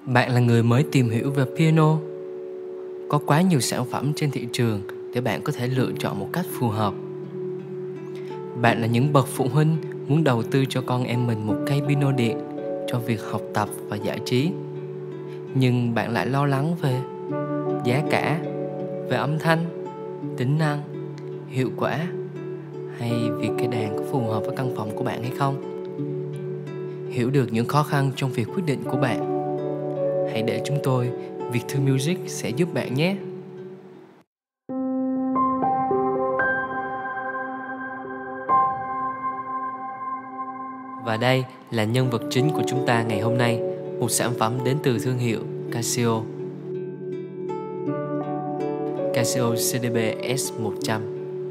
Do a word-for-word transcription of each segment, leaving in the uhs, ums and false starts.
Bạn là người mới tìm hiểu về piano. Có quá nhiều sản phẩm trên thị trường để bạn có thể lựa chọn một cách phù hợp. Bạn là những bậc phụ huynh muốn đầu tư cho con em mình một cây piano điện cho việc học tập và giải trí. Nhưng bạn lại lo lắng về giá cả, về âm thanh, tính năng, hiệu quả, hay việc cây đàn có phù hợp với căn phòng của bạn hay không. Hiểu được những khó khăn trong việc quyết định của bạn, hãy để chúng tôi, Viettel Music sẽ giúp bạn nhé. Và đây là nhân vật chính của chúng ta ngày hôm nay, một sản phẩm đến từ thương hiệu Casio. Casio xê đê bê ét một trăm.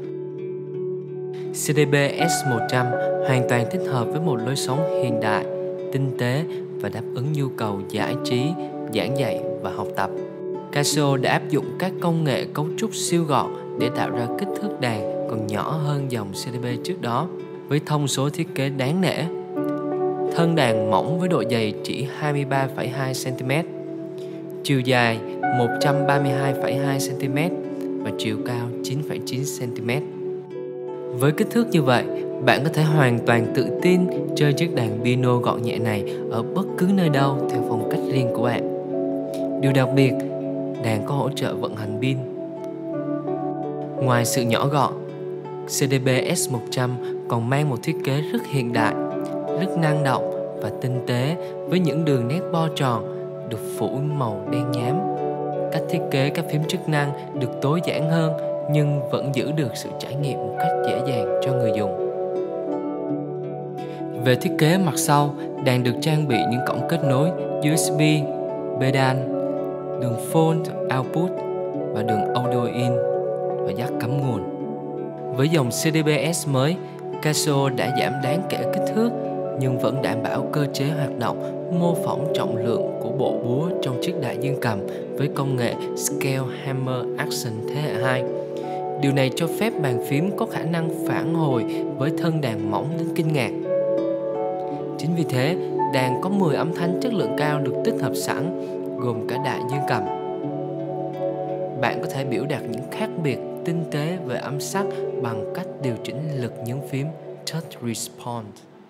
xê đê bê ét một trăm hoàn toàn thích hợp với một lối sống hiện đại, tinh tế và đáp ứng nhu cầu giải trí, giảng dạy và học tập. Casio đã áp dụng các công nghệ cấu trúc siêu gọn để tạo ra kích thước đàn còn nhỏ hơn dòng xê đê bê trước đó, với thông số thiết kế đáng nể. Thân đàn mỏng với độ dày chỉ hai mươi ba phẩy hai xăng-ti-mét, chiều dài một trăm ba mươi hai phẩy hai xăng-ti-mét và chiều cao chín phẩy chín xăng-ti-mét. Với kích thước như vậy, bạn có thể hoàn toàn tự tin chơi chiếc đàn piano gọn nhẹ này ở bất cứ nơi đâu theo phong cách riêng của bạn. Điều đặc biệt, đàn có hỗ trợ vận hành pin. Ngoài sự nhỏ gọn, xê đê bê ét một trăm còn mang một thiết kế rất hiện đại, rất năng động và tinh tế, với những đường nét bo tròn được phủ màu đen nhám. Cách thiết kế các phím chức năng được tối giản hơn nhưng vẫn giữ được sự trải nghiệm một cách dễ dàng cho người dùng. Về thiết kế mặt sau, đàn được trang bị những cổng kết nối u ét bê, pedal, đường phone output và đường audio in và jack cắm nguồn. Với dòng xê đê bê ét mới, Casio đã giảm đáng kể kích thước nhưng vẫn đảm bảo cơ chế hoạt động mô phỏng trọng lượng của bộ búa trong chiếc đại dương cầm với công nghệ Scale Hammer Action thế hệ hai. Điều này cho phép bàn phím có khả năng phản hồi với thân đàn mỏng đến kinh ngạc. Chính vì thế, đàn có mười âm thanh chất lượng cao được tích hợp sẵn, gồm cả đại dương cầm. Bạn có thể biểu đạt những khác biệt tinh tế về âm sắc bằng cách điều chỉnh lực nhấn phím Touch Response.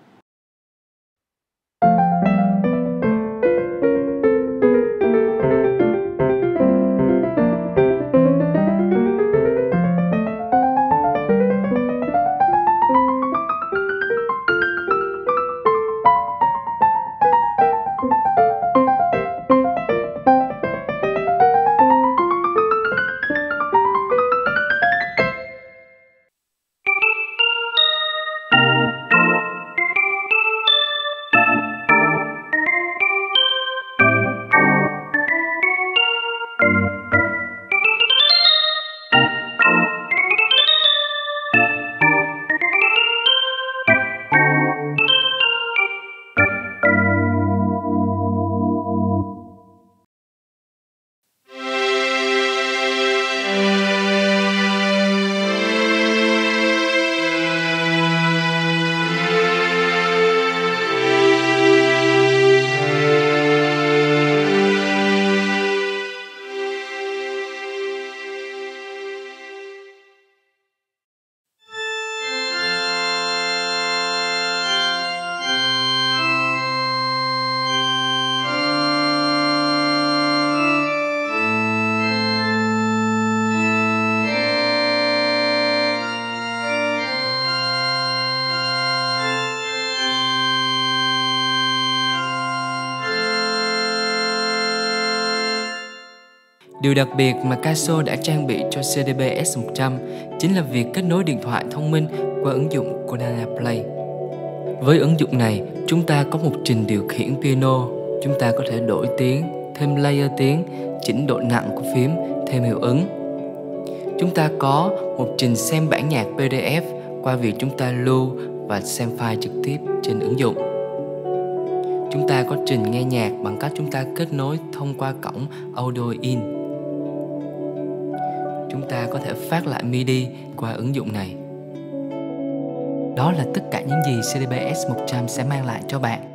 Điều đặc biệt mà Casio đã trang bị cho xê đê bê ét một trăm chính là việc kết nối điện thoại thông minh qua ứng dụng Konana Play. Với ứng dụng này, chúng ta có một trình điều khiển piano, chúng ta có thể đổi tiếng, thêm layer tiếng, chỉnh độ nặng của phím, thêm hiệu ứng. Chúng ta có một trình xem bản nhạc pê đê ép qua việc chúng ta lưu và xem file trực tiếp trên ứng dụng. Chúng ta có trình nghe nhạc bằng cách chúng ta kết nối thông qua cổng audio in. Chúng ta có thể phát lại mi đi qua ứng dụng này. Đó là tất cả những gì xê đê bê ét một trăm sẽ mang lại cho bạn.